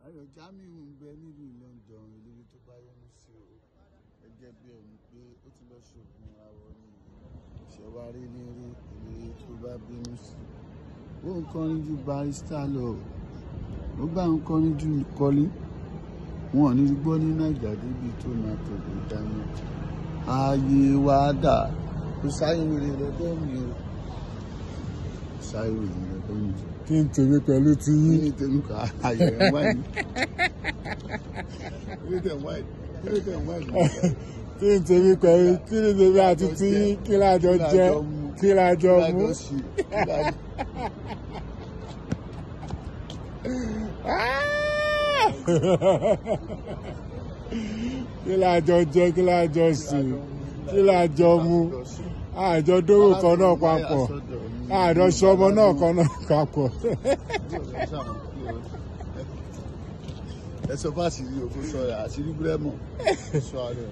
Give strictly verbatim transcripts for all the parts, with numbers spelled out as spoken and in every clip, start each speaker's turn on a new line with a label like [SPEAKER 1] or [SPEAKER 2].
[SPEAKER 1] Ayọ̀ Jamiu ń bẹ nílùú London ìlérí tó bá yọnu sí o gẹ́gẹ́ bí ẹni pé ó ti lọ ṣògùn àwọ̀ ní ìṣẹ̀wárí lérí ìlérí tó bá bínú sí ó ń kọrin ju Barrister lọ ó bá ń kọrin ju kọlí wọn ò ní gbọ́ ní Naija débi tó máa tẹ̀lé dání ààyè wa dà kó sáyé wèrè lọ́dọ̀ mi o sáyé wèrè lọ́dọ̀ mi.
[SPEAKER 2] Kí n tèmi pẹ̀lú ti yín.
[SPEAKER 1] Kí n tèmi kà ayọ̀ ẹ̀ wáyé. Kí n tèmi wáyé. Kí n tèmi wáyé.
[SPEAKER 2] Kí n tèmi pẹ̀lú kí ni tèmi àti ti yín kí lájọ jẹ kí lájọ mú. Kí lájọ jẹ kí lájọ sí kí lájọ mú àjọ dówó kan náà papọ̀ àjọ sọmọ náà kan náà papọ̀.
[SPEAKER 1] Ẹ sọ fún àṣírí òkú sọ̀rọ̀ àṣírí búrẹ́mọ̀ sọ ààrẹ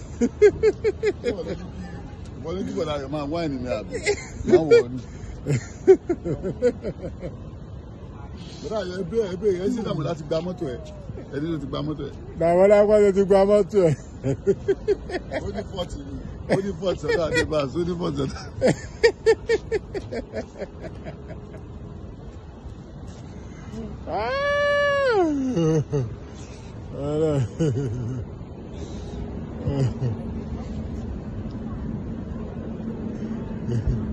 [SPEAKER 1] wọ́n ní kíkọ̀ láyọ̀ máa wáìnì ní àbí máa wọ̀ ní. Bọ́dá yẹn ẹgbẹ́ ẹgbẹ́ yẹn sì dàmú láti gba mọ́tò ẹ̀ ẹni ló ti gba mọ́tò ẹ̀.
[SPEAKER 2] Dàmọ́ lápá ló ti gba mọ́tò ẹ̀.
[SPEAKER 1] Ó ní fọ́ọ̀tì ni ó ní fọ́ọ̀tì sọ́dọ̀ àdébàs ó ní fọ́ọ̀tì sọ́dọ̀.
[SPEAKER 2] Ah!